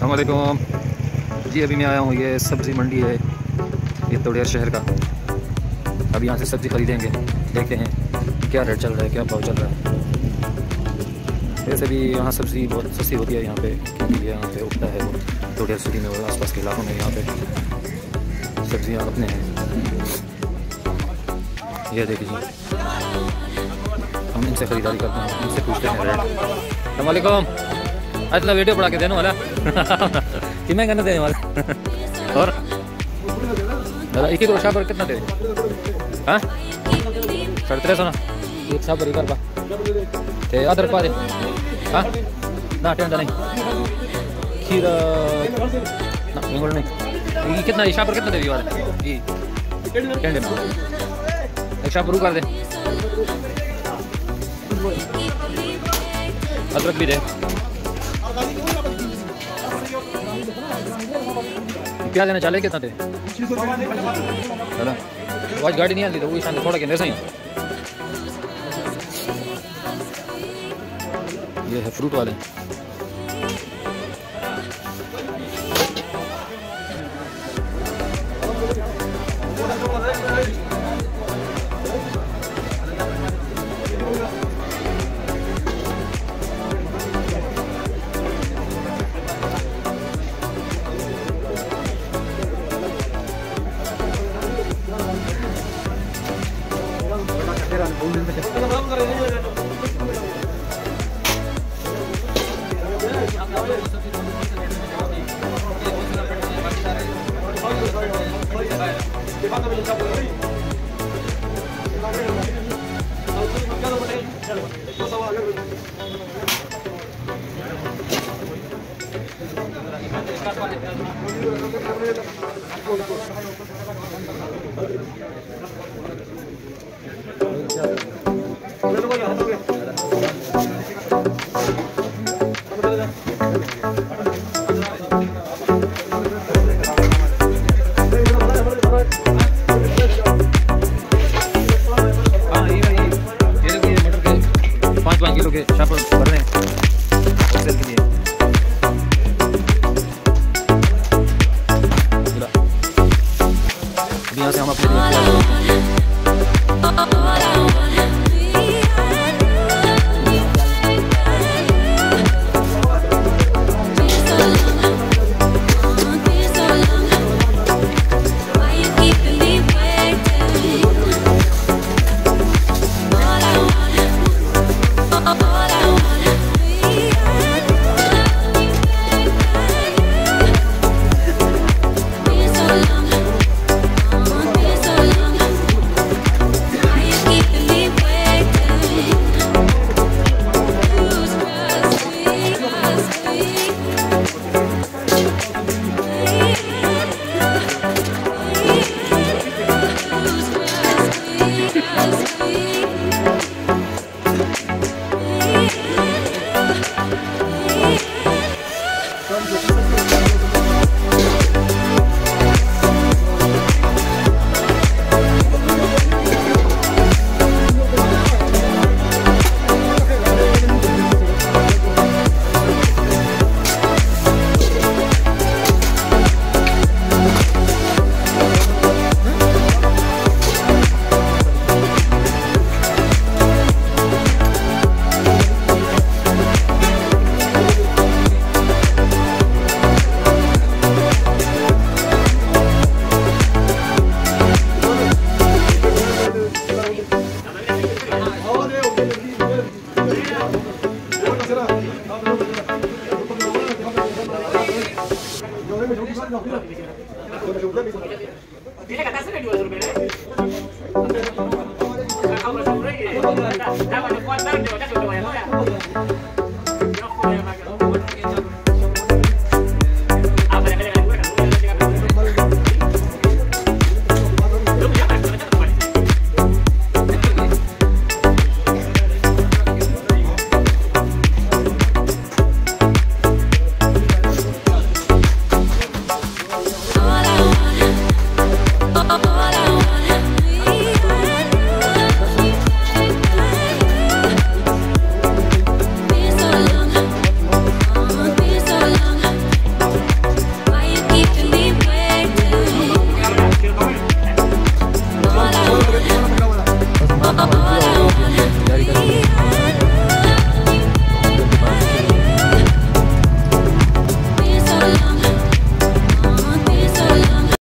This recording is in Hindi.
अस्सलामुअलैकुम जी। अभी मैं आया हूँ, ये सब्ज़ी मंडी है, ये तोड़ेर शहर का। अभी यहाँ से सब्ज़ी खरीदेंगे, देखते हैं क्या रेट चल रहा है, क्या भाव चल रहा है। वैसे भी यहाँ सब्ज़ी बहुत सस्ती होती है यहाँ पे, क्योंकि यहाँ पे उगता है वो तोड़ेर सिटी में और आसपास के इलाकों में। यहाँ पे सब्ज़ियाँ अपने हैं। ये देखिए, हम इनसे ख़रीदारी करते हैं, इनसे पूछते हैं रेट। अस्सलाम वालेकुम। आज वीडियो बढ़ा के देने वाला कि मैं कहना देने वाला और दादा एक ही रोशा पर कितना दे? हाँ 350 ना एक शाह पर कर बा ते अदरक पा दे। हाँ ना टेंडा नहीं खीर ना इंगोल नहीं। ये कितना शाह पर कितना दे वाला? ये टेंडे ना एक शाह पर कर दे। अदरक भी दे। क्या देना चाले कितना थे? आज गाड़ी नहीं आती तो वो शाम थोड़ा कहते सही। ये है फ्रूट वाले। किलो के शापर भर रहे हैं होलसेल के लिए। अभी यहाँ से हम अपने Tiene que estarse